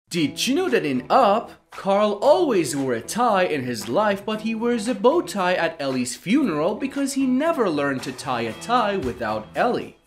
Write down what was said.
Did you know that in Up, Carl always wore a tie in his life, but he wears a bow tie at Ellie's funeral because he never learned to tie a tie without Ellie?